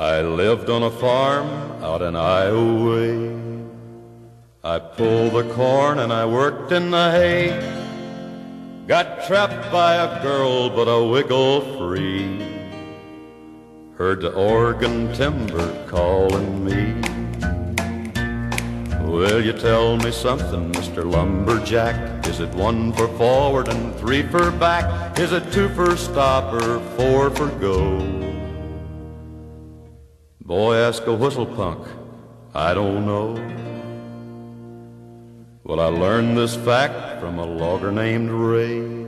I lived on a farm out in Iowa way. I pulled the corn and I worked in the hay. Got trapped by a girl but a wiggle free. Heard the Oregon timber calling me. Will you tell me something, Mr. Lumberjack? Is it 1 for forward and 3 for back? Is it 2 for stop or 4 for go? Boy, ask a whistle punk, I don't know. Well, I learned this fact from a logger named Ray.